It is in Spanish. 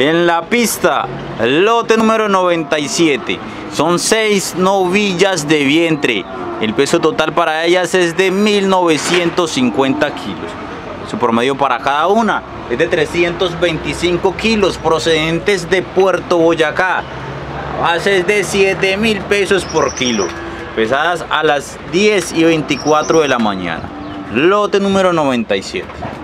En la pista, lote número 97. Son 6 novillas de vientre. El peso total para ellas es de 1950 kilos. Su promedio para cada una es de 325 kilos procedentes de Puerto Boyacá. Base es de 7.000 pesos por kilo. Pesadas a las 10:24 de la mañana. Lote número 97.